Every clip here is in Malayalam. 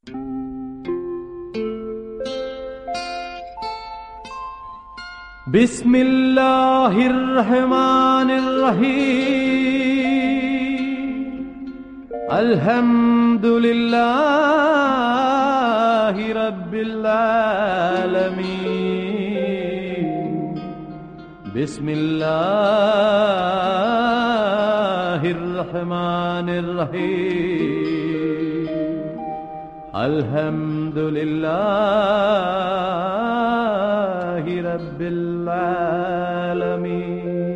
ബിസ്മില്ലാഹിർറഹ്മാനിർറഹീം. അൽഹംദുലില്ലാഹി റബ്ബിൽ ആലമീൻ. ബിസ്മില്ലാഹിർറഹ്മാനിർറഹീം. അൽഹംദുലില്ലാഹി റബ്ബിൽ ആലമീൻ.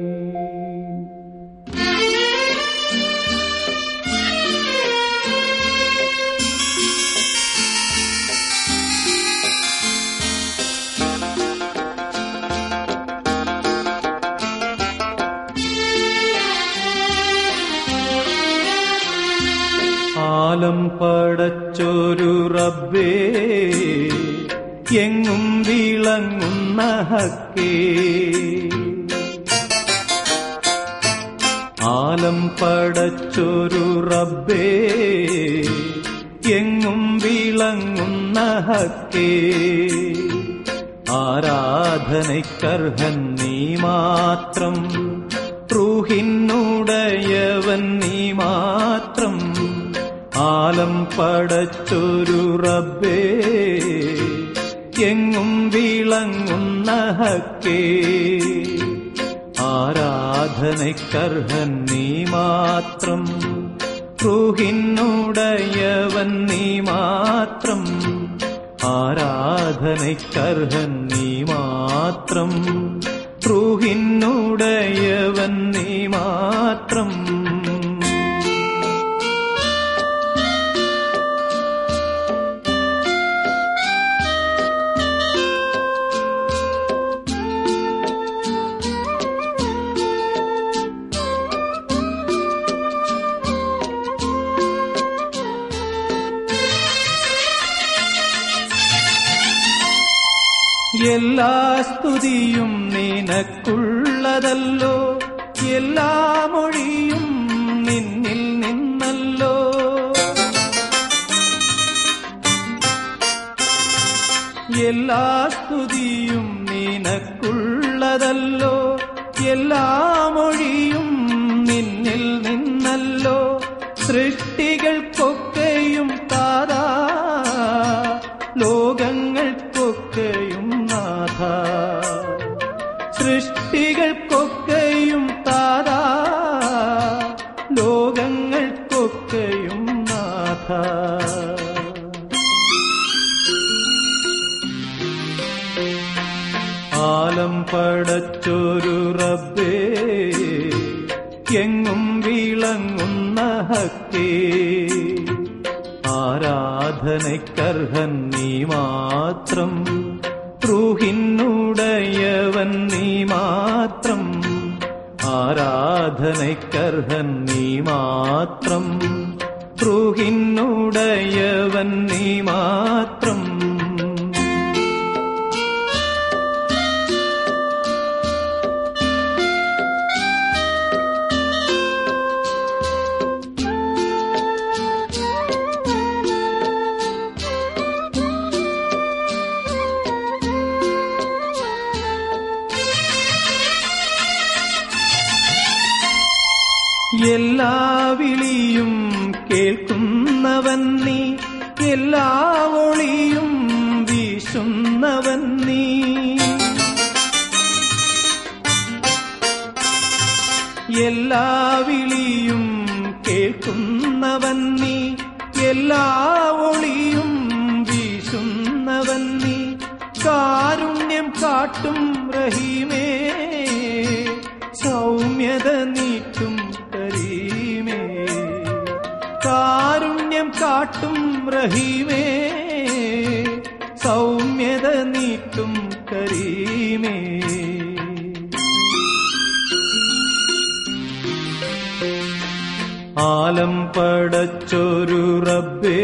ആലം പടച്ചൊരു റബ്ബേ, എങ്ങും വിളങ്ങുന്ന ഹക്കേ. ആലം പടച്ചൊരു റബ്ബേ, എങ്ങും വിളങ്ങുന്ന ഹക്കേ. ആരാധനയ്ക്കർഹൻ നീ മാത്രം, റൂഹിനുടയവൻ നീ മാത്രം. ആലം പടച്ചൊരു റബ്ബേ, എങ്ങും വിളങ്ങുന്ന ഹക്കേ. ആരാധനയ്ക്കർഹൻ നീ മാത്രം, റൂഹിനുടയവൻ നീ മാത്രം. ആരാധനയ്ക്കർഹൻ നീ മാത്രം, റൂഹിനുടയവൻ നീ മാത്രം. എല്ലാ സ്തുതിയും നിനക്കുള്ളതല്ലോ, എല്ലാ മൊഴിയും നിന്നിൽ നിന്നല്ലോ. എല്ലാ സ്തുതിയും നിനക്കുള്ളതല്ലോ, എല്ലാ മൊഴിയും നിന്നിൽ നിന്നല്ലോ. സൃഷ്ടികൾക്കൊക്കെയും താതാ, ലോകങ്ങൾക്കൊക്കെയും നാഥ. സൃഷ്ടികൾക്കൊക്കെയും താതാ, ലോകങ്ങൾക്കൊക്കെയും നാഥ. ആലം പടച്ചൊരു റബ്ബേ, എങ്ങും വിളങ്ങുന്ന ഹക്കേ. ആരാധനയ്ക്കർഹൻ നീ മാത്രം, റൂഹിനുടയവൻ നീ മാത്രം. ആരാധനയ്ക്കർഹൻ നീ മാത്രം, റൂഹിനുടയവൻ നീ മാത്രം. എല്ലാ വിളിയും കേൾക്കുന്നവൻ നീ, എല്ലാ ഒളിയും വീശുന്നവൻ നീ. എല്ലാ വിളിയും കേൾക്കുന്നവൻ നീ, എല്ലാ ഒളിയും വീശുന്നവൻ നീ. കാരുണ്യം കാട്ടും റഹീമേ, സൗമ്യത നീട്ടും കരീമേ. കാരുണ്യം കാട്ടും റഹീമേ, സൗമ്യത നീട്ടും കരീമേ. ആലം പടച്ചൊരു റബ്ബേ,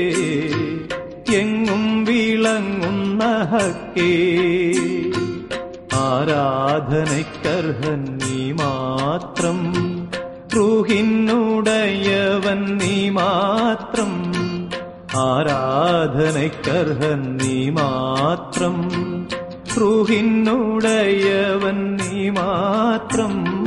എങ്ങും വിളങ്ങുന്ന ഹക്കേ. ആരാധനയ്ക്കർഹൻ നീ മാത്രം, റൂഹിനുടയവൻ നീ മാത്രം. ആരാധനയ്ക്കർഹൻ നീ മാത്രം, റൂഹിനുടയവൻ നീ മാത്രം.